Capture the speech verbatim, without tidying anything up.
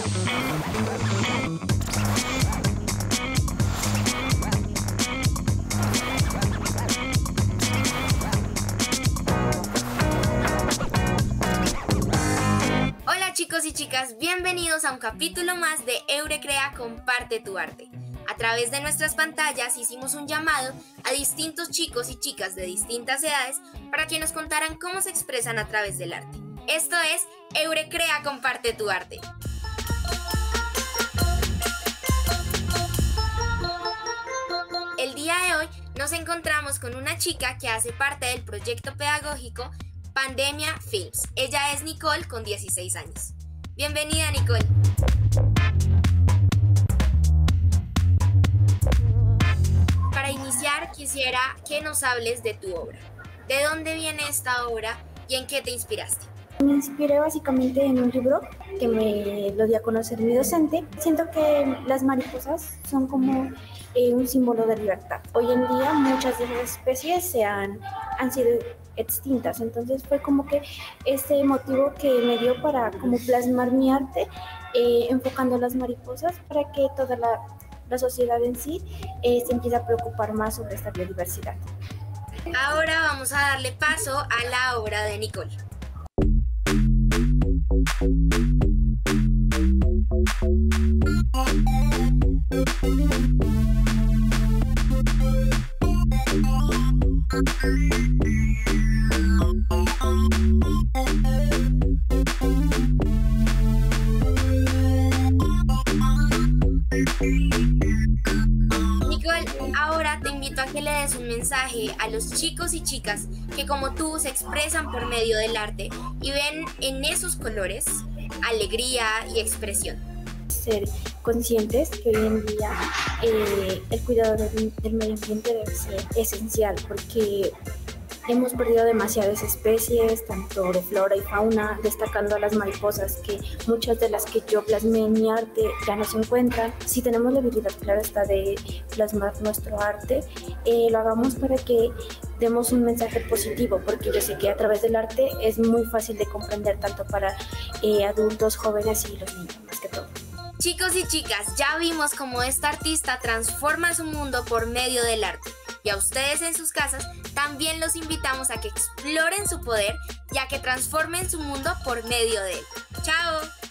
Hola chicos y chicas, bienvenidos a un capítulo más de Eurecrea Comparte tu Arte. A través de nuestras pantallas hicimos un llamado a distintos chicos y chicas de distintas edades para que nos contaran cómo se expresan a través del arte. Esto es Eurecrea Comparte tu Arte. El día de hoy nos encontramos con una chica que hace parte del proyecto pedagógico Pandemia Films. Ella es Nicole con dieciséis años. Bienvenida, Nicole. Para iniciar, quisiera que nos hables de tu obra. ¿De dónde viene esta obra y en qué te inspiraste? Me inspiré básicamente en un libro que me lo dio a conocer mi docente. Siento que las mariposas son como eh, un símbolo de libertad. Hoy en día muchas de las especies se han, han sido extintas, entonces fue como que ese motivo que me dio para como plasmar mi arte eh, enfocando las mariposas para que toda la, la sociedad en sí eh, se empiece a preocupar más sobre esta biodiversidad. Ahora vamos a darle paso a la obra de Nicole. Nicole, ahora te invito a que le des un mensaje a los chicos y chicas que como tú se expresan por medio del arte y ven en esos colores alegría y expresión. Ser conscientes que hoy en día eh, el cuidado del, del medio ambiente debe ser esencial porque hemos perdido demasiadas especies, tanto de flora y fauna, destacando a las mariposas, que muchas de las que yo plasmé en mi arte ya no se encuentran. Si tenemos la habilidad, claro está, de plasmar nuestro arte, eh, lo hagamos para que demos un mensaje positivo, porque yo sé que a través del arte es muy fácil de comprender tanto para eh, adultos, jóvenes y los niños, más que todo. Chicos y chicas, ya vimos cómo esta artista transforma su mundo por medio del arte. Y a ustedes en sus casas también los invitamos a que exploren su poder y a que transformen su mundo por medio de él. ¡Chao!